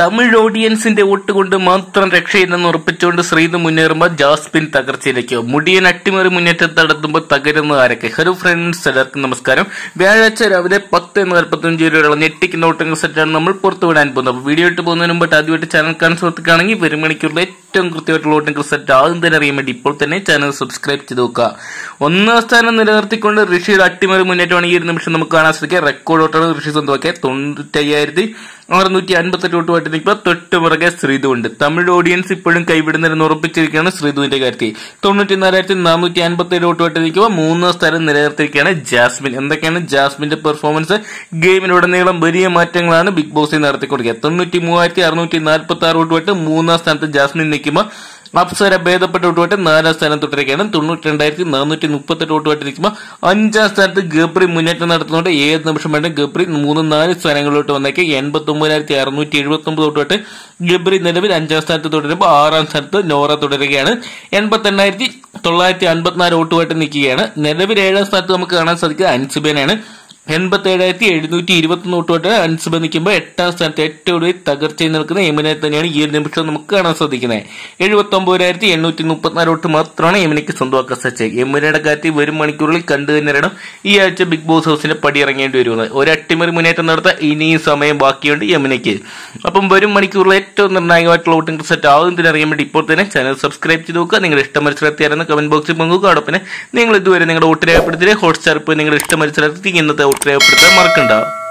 Tamil ഓഡിയൻസിന്റെ vote കൊണ്ട് മാത്രം രക്ഷയില്ലെന്ന് ഉറപ്പിച്ചുകൊണ്ട് Sreethu മുന്നേറുമ്പോൾ Jasmine തകർച്ചയിലേക്ക്. Mudiyan അട്ടിമറി മുന്നേറ്റം നടത്തുമ്പോൾ തകരുന്ന ആരൊക്കെ? ഹലോ ഫ്രണ്ട്സ്, എല്ലാവർക്കും നമസ്കാരം. വ്യാഴാഴ്ച രാവിലെ 10:45 വരെയുള്ള ഞെട്ടിക്കുന്ന വോട്ടിംഗ് സെറ്റാണ് നമ്മൾ പുറത്തുവിടാൻ പോകുന്നത്. അപ്പോൾ വീഡിയോ ഇട്ട് പോകുന്നതിന് മുമ്പ് ആദ്യമായിട്ട് ചാനൽ കാണാൻ സുഹൃത്തുക്കാണെങ്കിൽ വരും മണിക്കൂറിലെ ഏറ്റവും കൃത്യമായിട്ടുള്ള വോട്ടിംഗ് സെറ്റ് ആദ്യം തന്നെ അറിയാൻ വേണ്ടി ഇപ്പോൾ തന്നെ ചാനൽ സബ്സ്ക്രൈബ് ചെയ്ത് നോക്കുക. ഒന്നാം സ്ഥാനം നിലനിർത്തിക്കൊണ്ട് ഋഷിയുടെ അട്ടിമറി മുന്നേറ്റമാണ് ഈ ഒരു നിമിഷം നമുക്ക് കാണാൻ സാധിക്കുക. റെക്കോർഡ് വോട്ടാണ് ഋഷി സ്വന്തമാക്കിയ 95,658 വോട്ടുമായിട്ട് നിൽക്കുക. തൊട്ടുപിറകെ ശ്രീതു ഉണ്ട്. തമിഴ് ഓഡിയൻസ് ഇപ്പോഴും കൈവിടുന്നതെന്ന് ഉറപ്പിച്ചിരിക്കുകയാണ് ശ്രീതുവിന്റെ കാര്യത്തിൽ. 94,457 വോട്ടുമായിട്ട് നിൽക്കുക. മൂന്നാം സ്ഥാനം നിലനിർത്തിയിരിക്കുകയാണ് ജാസ്മിൻ. എന്തൊക്കെയാണ് ജാസ്മിന്റെ പെർഫോമൻസ്? ഗെയിമിലുടനീളം വലിയ മാറ്റങ്ങളാണ് ബിഗ് ബോസിൽ നടത്തിക്കൊടുക്കുക. 93,646 വോട്ടുമായിട്ട് മൂന്നാം സ്ഥാനത്ത് ജാസ്മിൻ നിൽക്കുമ്പോൾ അപ്സര ഭേദപ്പെട്ട വോട്ടുമായിട്ട് 4ാം സ്ഥാനം തുടരുകയാണ്. 92,438 വോട്ടുമായിട്ട് നിൽക്കുമ്പോൾ 5ാം സ്ഥാനത്ത് ഗബ്രി മുന്നേറ്റം നടത്തുന്നുണ്ട്. ഏത് നിമിഷം വേണ്ട ഗബ്രി 3-4 സ്ഥാനങ്ങളിലോട്ട് വന്നേക്ക്. 89,679 വോട്ടുമായിട്ട് ഗബ്രി നിലവിൽ 5ാം സ്ഥാനത്ത് തുടരുമ്പോൾ 6ാം സ്ഥാനത്ത് നോറ തുടരുകയാണ്. 88,954 വോട്ടുമായിട്ട് നിൽക്കുകയാണ്. നിലവിൽ 7ാം സ്ഥാനത്ത് നമുക്ക് കാണാൻ സാധിക്കുക അൻസിബേനാണ്. 87,721 വോട്ടുമായിട്ട് അൻസിബ നിൽക്കുമ്പോൾ 8ാം സ്ഥാനത്ത് ഏറ്റവും കൂടുതൽ തകർച്ചയിൽ നിൽക്കുന്ന യമുനെ തന്നെയാണ് ഈ ഒരു നിമിഷം നമുക്ക് കാണാൻ സാധിക്കുന്നത്. 79,834 വോട്ട് മാത്രമാണ് യമുനയ്ക്ക് സ്വന്തമാക്കാൻ സാധിച്ചത്. യമുനയുടെ കാര്യത്തിൽ വരും മണിക്കൂറുകളിൽ കണ്ടു തന്നെയാണ് ഈ ആഴ്ച ബിഗ് ബോസ് ഹൗസിന്റെ പടി ഇറങ്ങേണ്ടി വരുന്നത്. ഒരു അട്ടിമറി മുന്നേറ്റം നടത്താൻ ഇനിയും സമയം ബാക്കിയുണ്ട് യമുനയ്ക്ക്. അപ്പം വരും മണിക്കൂറിൽ ഏറ്റവും നിർണായകമായിട്ടുള്ള വോട്ടിംഗ് സെറ്റ് ആദ്യം തന്നെ അറിയാൻ വേണ്ടി ഇപ്പോൾ തന്നെ ചാനൽ സബ്സ്ക്രൈബ് ചെയ്ത് നോക്കുക. നിങ്ങളുടെ ഇഷ്ട മത്സരത്തെയായിരുന്നു കമന്റ് ബോക്സിൽ പങ്കുവെക്കുക. അതോടൊപ്പം നിങ്ങൾ ഇതുവരെ നിങ്ങളുടെ വോട്ട് രേഖപ്പെടുത്തിയ ഹോട്ട്സ്റ്റാർ ഇപ്പോൾ നിങ്ങളുടെ ഇഷ്ട മത്സരത്തിൽ ഇന്നത്തെ വോട്ട് രേഖപ്പെടുത്താൻ മറക്കണ്ട.